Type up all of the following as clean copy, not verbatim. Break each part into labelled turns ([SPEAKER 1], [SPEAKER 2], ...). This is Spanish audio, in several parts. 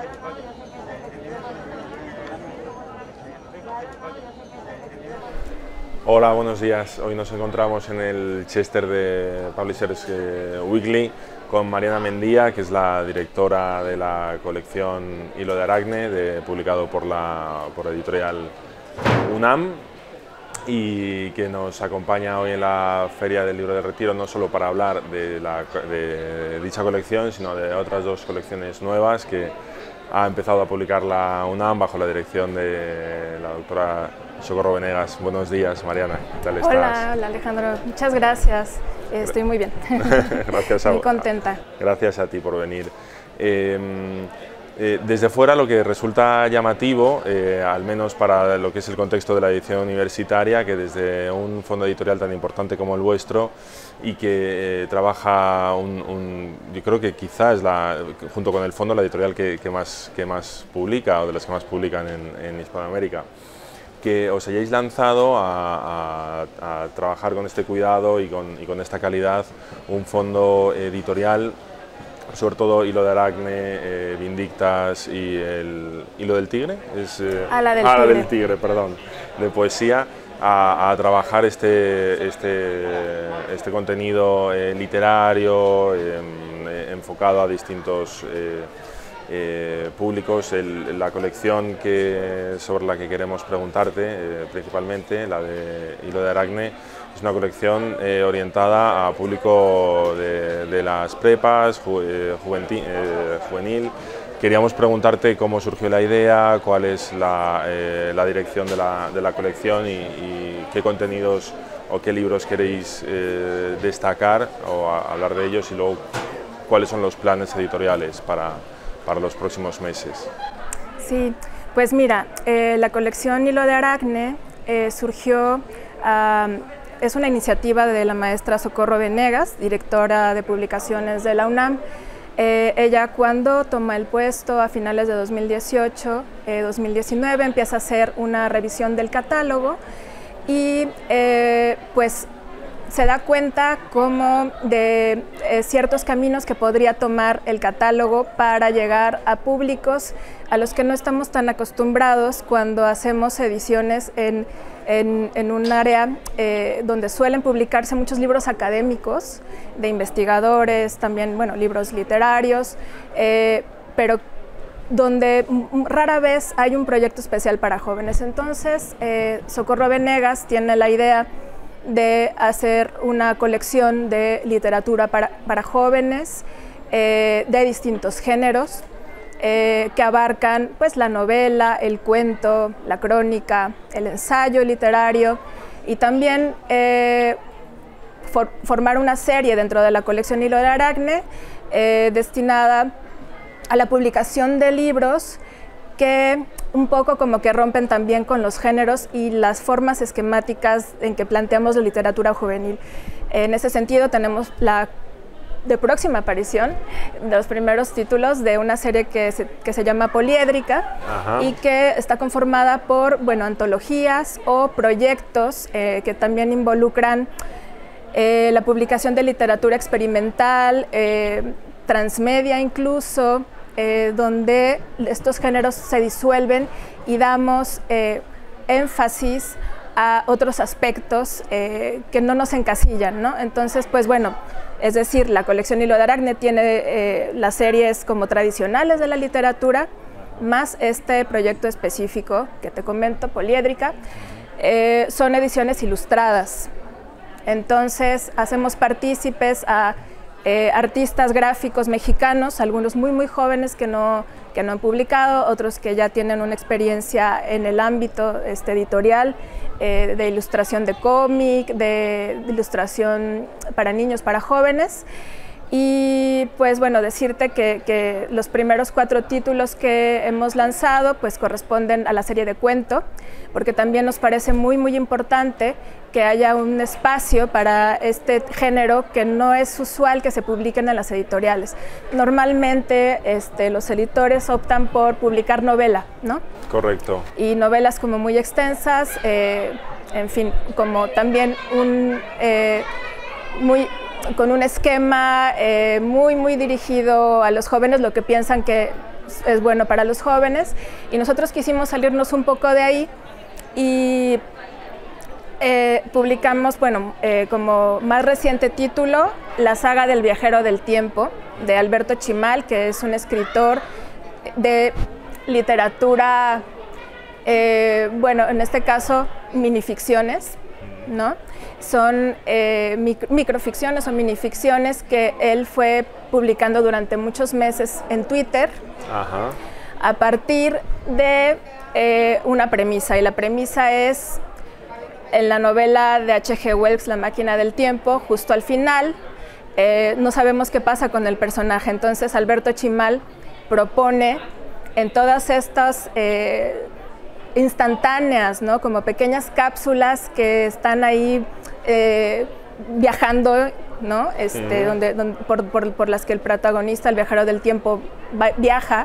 [SPEAKER 1] Hola, buenos días. Hoy nos encontramos en el Chester de Publishers Weekly con Mariana Mendía, que es la directora de la colección Hilo de Aracne, publicado por la editorial UNAM, y que nos acompaña hoy en la Feria del Libro de Retiro, no solo para hablar de dicha colección, sino de otras dos colecciones nuevas que ha empezado a publicar la UNAM bajo la dirección de la doctora Socorro Venegas. Buenos días, Mariana. ¿Qué tal estás?
[SPEAKER 2] Hola Alejandro. Muchas gracias. Estoy muy bien.
[SPEAKER 1] Gracias
[SPEAKER 2] muy contenta.
[SPEAKER 1] Gracias a ti por venir. Desde fuera lo que resulta llamativo, al menos para lo que es el contexto de la edición universitaria, que desde un fondo editorial tan importante como el vuestro y que trabaja yo creo que quizás junto con el fondo, la editorial que más publica, o de las que más publican en Hispanoamérica, que os hayáis lanzado a trabajar con este cuidado y con esta calidad un fondo editorial, sobre todo Hilo de Aracne, Vindictas y el Hilo del Tigre,
[SPEAKER 2] la del
[SPEAKER 1] Tigre, perdón, de poesía, a trabajar este contenido literario enfocado a distintos públicos. La colección sobre la que queremos preguntarte, principalmente la de Hilo de Aracne, es una colección orientada a público de las prepas, juvenil. Queríamos preguntarte cómo surgió la idea, cuál es la dirección de la colección y qué contenidos o qué libros queréis destacar o hablar de ellos, y luego cuáles son los planes editoriales para los próximos meses.
[SPEAKER 2] Sí, pues mira, la colección Hilo de Aracne surgió, es una iniciativa de la maestra Socorro Venegas, directora de publicaciones de la UNAM. Ella, cuando toma el puesto a finales de 2018-2019, empieza a hacer una revisión del catálogo y pues se da cuenta como de ciertos caminos que podría tomar el catálogo para llegar a públicos a los que no estamos tan acostumbrados cuando hacemos ediciones en un área donde suelen publicarse muchos libros académicos, de investigadores, también, bueno, libros literarios, pero donde rara vez hay un proyecto especial para jóvenes. Entonces, Socorro Venegas tiene la idea de hacer una colección de literatura para jóvenes de distintos géneros que abarcan pues la novela, el cuento, la crónica, el ensayo literario, y también formar una serie dentro de la colección Hilo de Aracne destinada a la publicación de libros que un poco como que rompen también con los géneros y las formas esquemáticas en que planteamos la literatura juvenil. En ese sentido tenemos la próxima aparición de los primeros títulos de una serie que se llama Poliédrica. Ajá. Y que está conformada por, bueno, antologías o proyectos que también involucran la publicación de literatura experimental, transmedia incluso, donde estos géneros se disuelven y damos énfasis a otros aspectos que no nos encasillan, ¿no? Entonces, pues bueno, es decir, la colección Hilo de Aracne tiene las series como tradicionales de la literatura, más este proyecto específico que te comento, Poliédrica. Son ediciones ilustradas. Entonces, hacemos partícipes a artistas gráficos mexicanos, algunos muy jóvenes que no han publicado, otros que ya tienen una experiencia en el ámbito editorial, de ilustración de cómic, de ilustración para niños, para jóvenes. Y pues bueno, decirte que los primeros 4 títulos que hemos lanzado pues corresponden a la serie de cuento, porque también nos parece muy importante que haya un espacio para este género que no es usual que se publiquen en las editoriales. Normalmente los editores optan por publicar novela, ¿no? Correcto. Y novelas como muy extensas, en fin, como también con un esquema muy dirigido a los jóvenes, lo que piensan que es bueno para los jóvenes, y nosotros quisimos salirnos un poco de ahí y publicamos, bueno, como más reciente título, La saga del viajero del tiempo, de Alberto Chimal, que es un escritor de literatura, bueno, en este caso minificciones, ¿no? Son microficciones o minificciones que él fue publicando durante muchos meses en Twitter. Ajá. A partir de una premisa, y la premisa es en la novela de H.G. Wells, La máquina del tiempo, justo al final, no sabemos qué pasa con el personaje. Entonces Alberto Chimal propone en todas estas instantáneas, ¿no? Como pequeñas cápsulas que están ahí viajando, ¿no? Por las que el protagonista, el viajero del tiempo, viaja.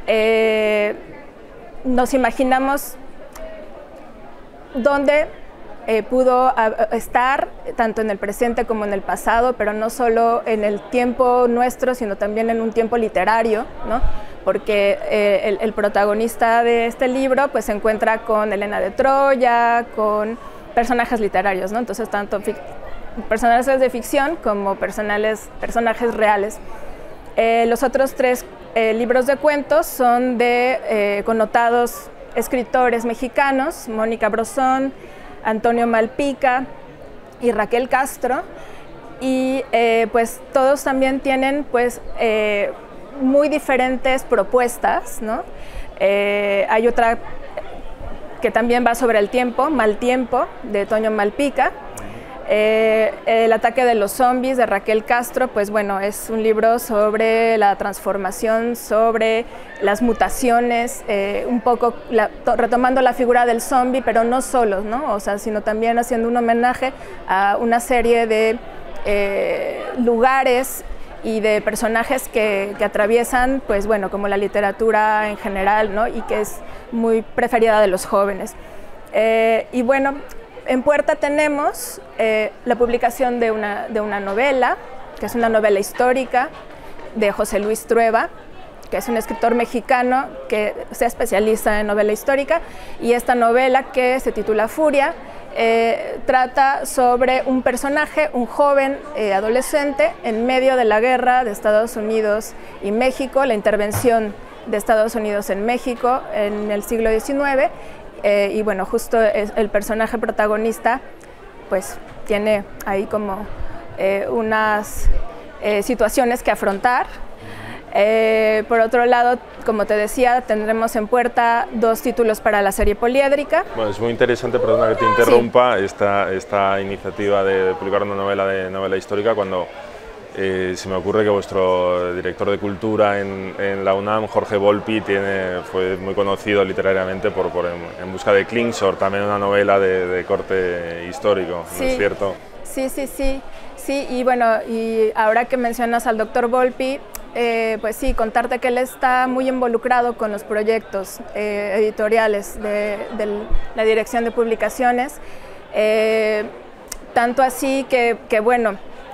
[SPEAKER 2] Nos imaginamos dónde pudo estar, tanto en el presente como en el pasado, pero no solo en el tiempo nuestro, sino también en un tiempo literario, ¿no? Porque el protagonista de este libro pues se encuentra con Helena de Troya, con personajes literarios, ¿no? Entonces tanto personajes de ficción como personajes reales. Los otros 3 libros de cuentos son de connotados escritores mexicanos, Mónica Brosón, Antonio Malpica y Raquel Castro, y pues todos también tienen pues muy diferentes propuestas, ¿no? Hay otra que también va sobre el tiempo, Mal tiempo, de Toño Malpica. El ataque de los zombies, de Raquel Castro, pues bueno, es un libro sobre la transformación, sobre las mutaciones, un poco retomando la figura del zombie, pero no solo, ¿no? O sea, sino también haciendo un homenaje a una serie de lugares y de personajes que atraviesan, pues bueno, como la literatura en general, ¿no? Y que es muy preferida de los jóvenes. Y bueno, en puerta tenemos la publicación de una novela, que es una novela histórica de José Luis Trueba, que es un escritor mexicano que se especializa en novela histórica, y esta novela, que se titula Furia, trata sobre un personaje, un joven adolescente en medio de la guerra de Estados Unidos y México, la intervención de Estados Unidos en México en el siglo XIX, y bueno, justo el personaje protagonista pues tiene ahí como unas situaciones que afrontar. Por otro lado, como te decía, tendremos en puerta 2 títulos para la serie poliédrica.
[SPEAKER 1] Bueno, es muy interesante, perdona que te interrumpa, sí, esta iniciativa de publicar una novela histórica, cuando se me ocurre que vuestro director de cultura en la UNAM, Jorge Volpi, fue muy conocido literariamente por En busca de Klingsor, también una novela de corte histórico, ¿no es cierto?
[SPEAKER 2] Sí, y bueno, y ahora que mencionas al doctor Volpi, pues sí, contarte que él está muy involucrado con los proyectos editoriales de la Dirección de Publicaciones, tanto así que bueno,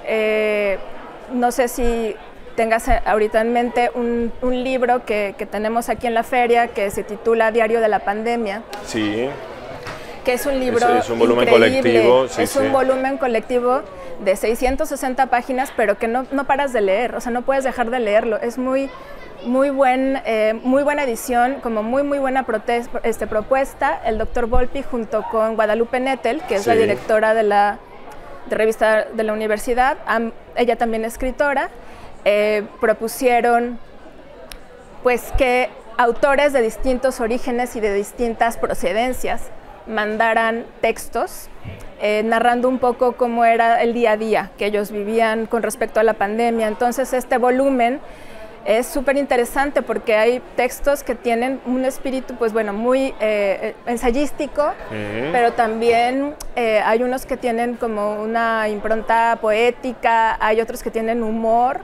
[SPEAKER 2] no sé si tengas ahorita en mente un libro que tenemos aquí en la feria, que se titula Diario de la Pandemia.
[SPEAKER 1] Sí.
[SPEAKER 2] Que es un libro
[SPEAKER 1] es un volumen
[SPEAKER 2] increíble.
[SPEAKER 1] colectivo. Sí,
[SPEAKER 2] es un volumen colectivo de 660 páginas, pero que no paras de leer, o sea, no puedes dejar de leerlo. Es muy buena edición, como muy buena propuesta. El doctor Volpi, junto con Guadalupe Nettel, que es la directora de la revista de la universidad, ella también es escritora, propusieron pues que autores de distintos orígenes y de distintas procedencias mandaran textos narrando un poco cómo era el día a día que ellos vivían con respecto a la pandemia. Entonces este volumen es súper interesante porque hay textos que tienen un espíritu, pues bueno, muy ensayístico, pero también hay unos que tienen como una impronta poética, hay otros que tienen humor,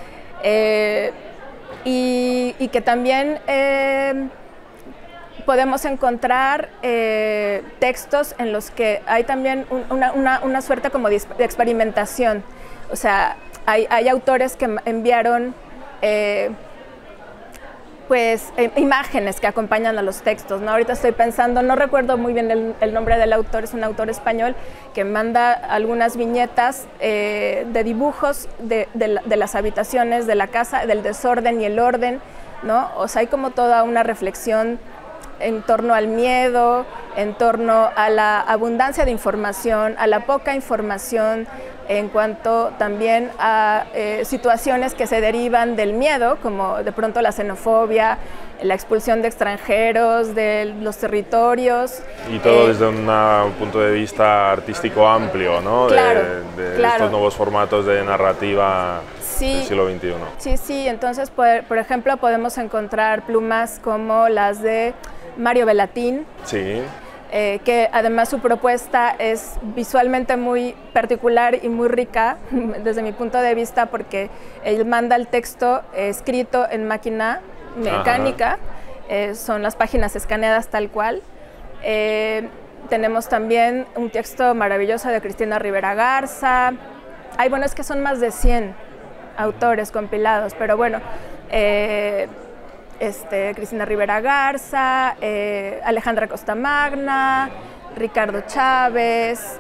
[SPEAKER 2] y que también podemos encontrar textos en los que hay también una suerte como de experimentación. O sea, hay autores que enviaron pues imágenes que acompañan a los textos, ¿no? Ahorita estoy pensando, no recuerdo muy bien el nombre del autor, es un autor español que manda algunas viñetas de dibujos de las habitaciones de la casa, del desorden y el orden, ¿no? O sea, hay como toda una reflexión en torno al miedo, en torno a la abundancia de información, a la poca información, en cuanto también a situaciones que se derivan del miedo, como de pronto la xenofobia, la expulsión de extranjeros, de los territorios.
[SPEAKER 1] Y todo desde un punto de vista artístico amplio, ¿no?
[SPEAKER 2] Claro,
[SPEAKER 1] de estos nuevos formatos de narrativa del siglo XXI.
[SPEAKER 2] Sí, sí, entonces, por ejemplo, podemos encontrar plumas como las de Mario Bellatín.
[SPEAKER 1] Sí.
[SPEAKER 2] Que además su propuesta es visualmente muy particular y muy rica desde mi punto de vista, porque él manda el texto escrito en máquina mecánica, son las páginas escaneadas tal cual. Tenemos también un texto maravilloso de Cristina Rivera Garza. Bueno, es que son más de 100 autores compilados, pero bueno, Cristina Rivera Garza, Alejandra Costamagna, Ricardo Chávez,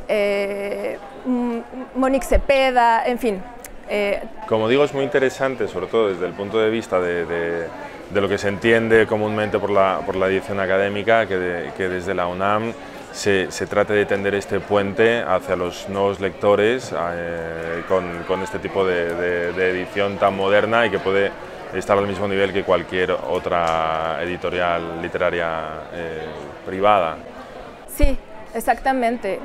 [SPEAKER 2] Monique Cepeda, en fin.
[SPEAKER 1] Como digo, es muy interesante, sobre todo desde el punto de vista de lo que se entiende comúnmente por la edición académica, que desde la UNAM se trate de tender este puente hacia los nuevos lectores con este tipo de edición tan moderna y que puede estar al mismo nivel que cualquier otra editorial literaria privada.
[SPEAKER 2] Sí, exactamente.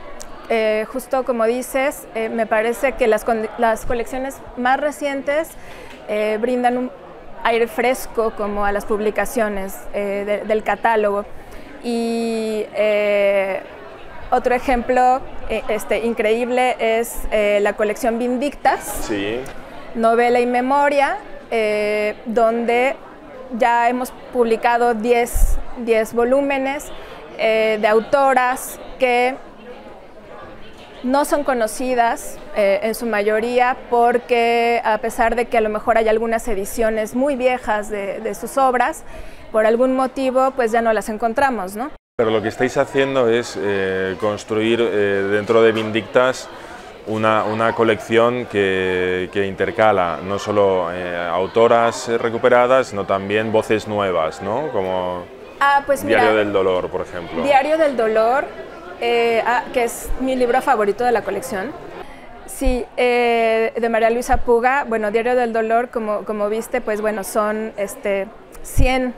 [SPEAKER 2] Justo como dices, me parece que las colecciones más recientes brindan un aire fresco como a las publicaciones del catálogo. Y otro ejemplo increíble es la colección Vindictas,
[SPEAKER 1] sí.
[SPEAKER 2] Novela y memoria, donde ya hemos publicado 10 volúmenes de autoras que no son conocidas en su mayoría, porque a pesar de que a lo mejor hay algunas ediciones muy viejas de sus obras, por algún motivo pues ya no las encontramos, ¿no?
[SPEAKER 1] Pero lo que estáis haciendo es construir dentro de Vindictas una colección que intercala no solo autoras recuperadas, sino también voces nuevas, ¿no? Como
[SPEAKER 2] pues
[SPEAKER 1] Diario
[SPEAKER 2] mira,
[SPEAKER 1] del Dolor, por ejemplo.
[SPEAKER 2] Diario del Dolor, que es mi libro favorito de la colección. Sí, de María Luisa Puga. Bueno, Diario del Dolor, como viste, pues bueno, son 100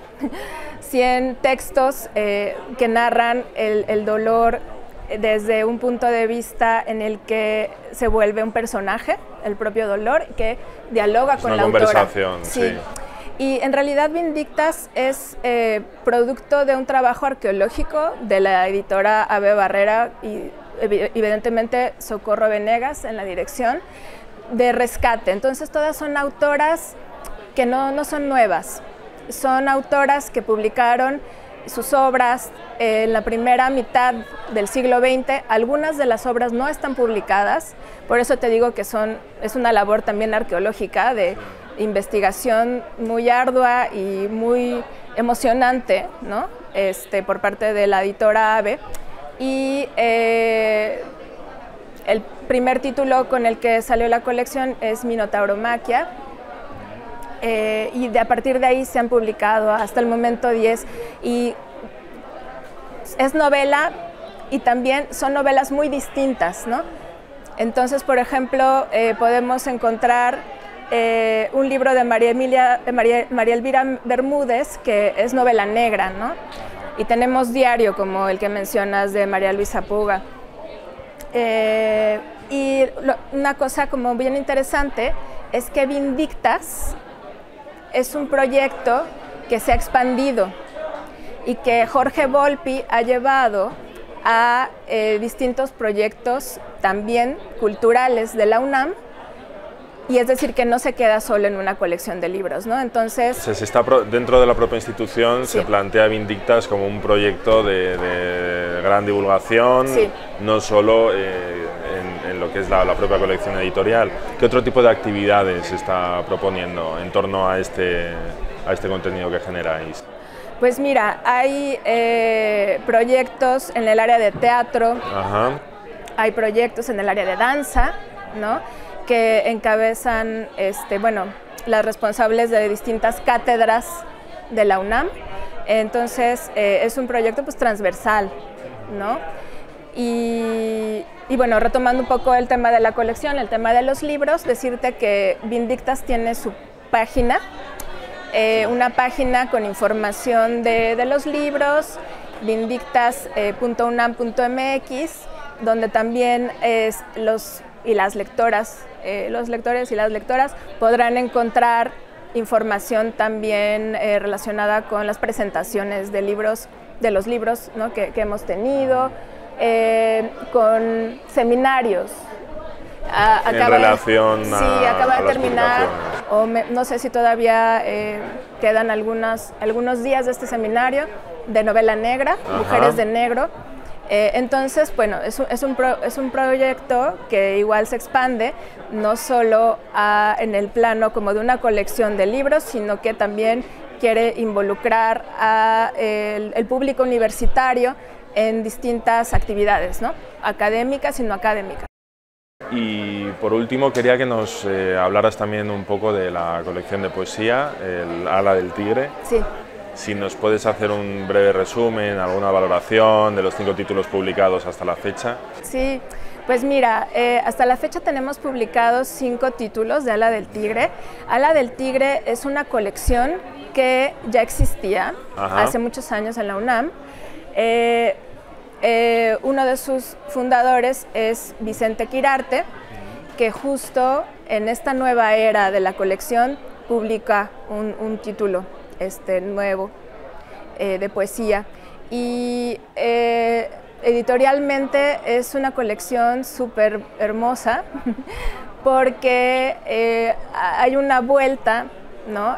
[SPEAKER 2] textos que narran el dolor desde un punto de vista en el que se vuelve un personaje, el propio dolor, que dialoga con la autora.
[SPEAKER 1] Es una conversación, sí.
[SPEAKER 2] Y en realidad Vindictas es producto de un trabajo arqueológico de la editora Ave Barrera y evidentemente Socorro Venegas en la dirección de rescate. Entonces todas son autoras que no son nuevas, son autoras que publicaron sus obras en la primera mitad del siglo XX. Algunas de las obras no están publicadas, por eso te digo que es una labor también arqueológica de investigación muy ardua y muy emocionante, ¿no? Por parte de la editora Ave. Y el primer título con el que salió la colección es Minotauromaquia, y a partir de ahí se han publicado hasta el momento 10, y es novela y también son novelas muy distintas, ¿no? Entonces, por ejemplo, podemos encontrar un libro de María Elvira Bermúdez, que es novela negra, ¿no? Y tenemos diario, como el que mencionas, de María Luisa Puga. Y una cosa como bien interesante es que Vindictas es un proyecto que se ha expandido y que Jorge Volpi ha llevado a distintos proyectos también culturales de la UNAM, y es decir, que no se queda solo en una colección de libros, ¿no? Entonces,
[SPEAKER 1] dentro de la propia institución,
[SPEAKER 2] sí,
[SPEAKER 1] se plantea Vindictas como un proyecto de gran divulgación,
[SPEAKER 2] sí,
[SPEAKER 1] no solo en lo que es la propia colección editorial. ¿Qué otro tipo de actividades se está proponiendo en torno a este a este contenido que generáis?
[SPEAKER 2] Pues mira, hay proyectos en el área de teatro, hay proyectos en el área de danza, ¿no?, que encabezan bueno, las responsables de distintas cátedras de la UNAM. Entonces es un proyecto pues transversal, ¿no? Y bueno, retomando un poco el tema de la colección, el tema de los libros, decirte que Vindictas tiene su página, una página con información de los libros, vindictas.unam.mx, donde también los lectores y las lectoras podrán encontrar información también relacionada con las presentaciones de los libros, ¿no?, que hemos tenido, con seminarios.
[SPEAKER 1] Acaba
[SPEAKER 2] de terminar, no sé si todavía quedan algunos días de este seminario de novela negra, Mujeres de Negro. Entonces, bueno, es un proyecto que igual se expande, no solo en el plano como de una colección de libros, sino que también quiere involucrar al público universitario en distintas actividades, ¿no?, académicas y no académicas.
[SPEAKER 1] Y por último quería que nos hablaras también un poco de la colección de poesía, el Ala del Tigre.
[SPEAKER 2] Sí.
[SPEAKER 1] Si nos puedes hacer un breve resumen, alguna valoración de los 5 títulos publicados hasta la fecha.
[SPEAKER 2] Sí, pues mira, hasta la fecha tenemos publicados 5 títulos de Ala del Tigre. Ala del Tigre es una colección que ya existía hace muchos años en la UNAM. Uno de sus fundadores es Vicente Quirarte, que justo en esta nueva era de la colección publica un título nuevo de poesía. Y editorialmente es una colección súper hermosa porque hay una vuelta, ¿no?,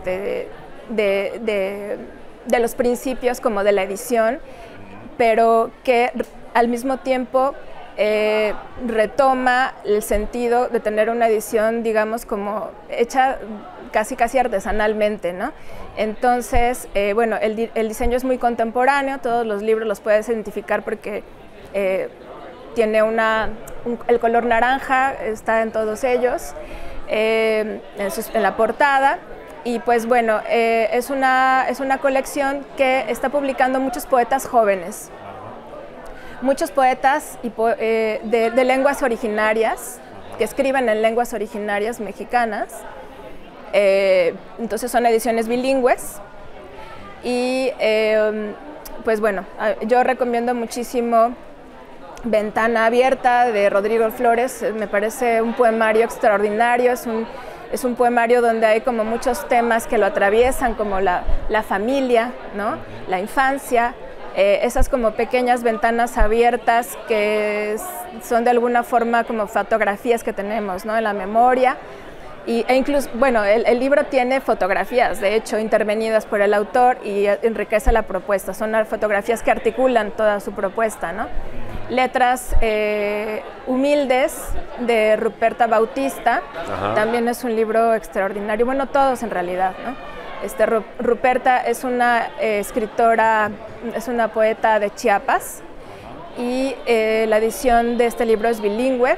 [SPEAKER 2] de los principios como de la edición, pero que al mismo tiempo retoma el sentido de tener una edición, digamos, como hecha casi artesanalmente, ¿no? Entonces, bueno, el diseño es muy contemporáneo, todos los libros los puedes identificar porque tiene el color naranja, está en todos ellos, en la portada. Y pues bueno, es una colección que está publicando muchos poetas jóvenes, muchos poetas de lenguas originarias, que escriben en lenguas originarias mexicanas. Entonces son ediciones bilingües y pues bueno, yo recomiendo muchísimo Ventana Abierta de Rodrigo Flores. Me parece un poemario extraordinario, es un poemario donde hay como muchos temas que lo atraviesan, como la familia, ¿no?, la infancia, esas como pequeñas ventanas abiertas que son de alguna forma como fotografías que tenemos, ¿no?, en la memoria. E incluso, bueno, el libro tiene fotografías, de hecho, intervenidas por el autor y enriquece la propuesta. Son fotografías que articulan toda su propuesta, ¿no? Letras humildes de Ruperta Bautista. También es un libro extraordinario, bueno, todos en realidad, ¿no? Ruperta es una escritora, es una poeta de Chiapas y la edición de este libro es bilingüe.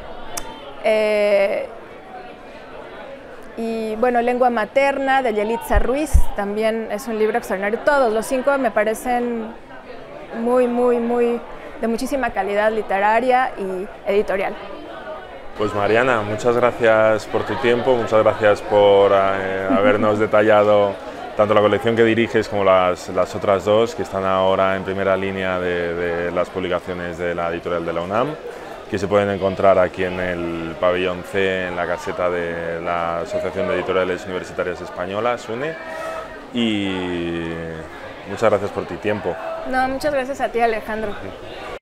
[SPEAKER 2] Y bueno, Lengua Materna de Yelitza Ruiz también es un libro extraordinario. Todos los 5 me parecen muy de muchísima calidad literaria y editorial.
[SPEAKER 1] Pues Mariana, muchas gracias por tu tiempo, muchas gracias por habernos detallado tanto la colección que diriges como las otras 2 que están ahora en primera línea de las publicaciones de la editorial de la UNAM, que se pueden encontrar aquí en el pabellón C, en la caseta de la Asociación de Editoriales Universitarias Españolas, SUNE, y muchas gracias por tu tiempo.
[SPEAKER 2] No, muchas gracias a ti, Alejandro.